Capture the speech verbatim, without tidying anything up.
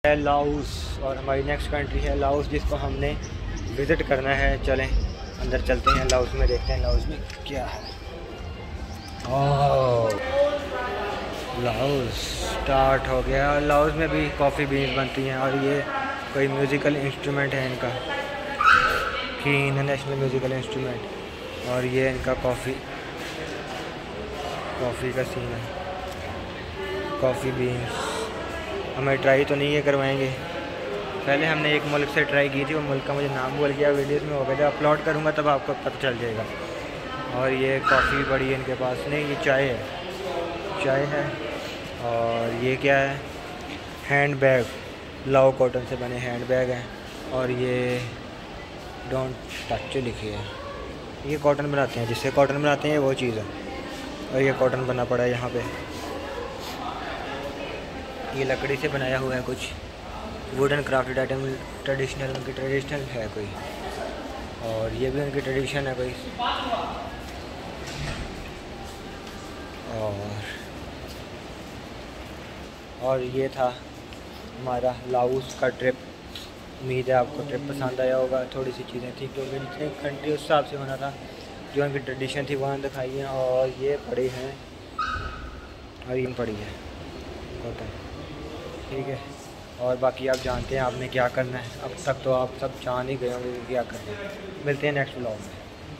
Laos और हमारी next country है लाओस, जिसको हमने विज़िट करना है। चलें अंदर चलते हैं, लाओस में देखते हैं लाओस में क्या है। ओह, लाओस स्टार्ट हो गया। लाओस में भी कॉफ़ी बीन्स बनती हैं और ये कोई म्यूज़िकल इंस्ट्रूमेंट है इनका, कीन नेशनल म्यूज़िकल इंस्ट्रूमेंट। और ये इनका कॉफ़ी कॉफ़ी का सीन है, कॉफ़ी बीन्स। हमें ट्राई तो नहीं है, करवाएंगे। पहले हमने एक मुल्क से ट्राई की थी, वो मुल्क का मुझे नाम भूल गया, वीडियोस में हो गया। जब अपलोड करूँगा तब आपको पता चल जाएगा। और ये कॉफ़ी बड़ी है इनके पास, नहीं ये चाय है, चाय है। और ये क्या है, हैंड बैग, लाओ कॉटन से बने हैंड बैग हैं। और ये डोंट टच लिखी है, ये कॉटन बनाते हैं, जिससे कॉटन बनाते हैं वो चीज़ है। और ये कॉटन बना पड़ा है यहाँ पे, ये लकड़ी से बनाया हुआ है कुछ वुडन क्राफ्टेड आइटम, ट्रेडिशनल, उनकी ट्रेडिशनल है कोई। और ये भी उनकी ट्रेडिशन है कोई। और और ये था हमारा लाओस का ट्रिप। उम्मीद है आपको ट्रिप पसंद आया होगा। थोड़ी सी चीज़ें थी क्योंकि जितने कंट्री उस हिसाब से होना था, जो उनकी ट्रेडिशन थी वहाँ दिखाई है। और ये पड़ी हैं, और ये पड़ी है कॉटन, ठीक है। और बाकी आप जानते हैं आपने क्या करना है। अब तक तो आप सब जान ही गए होंगे क्या करना है। मिलते हैं नेक्स्ट व्लॉग में।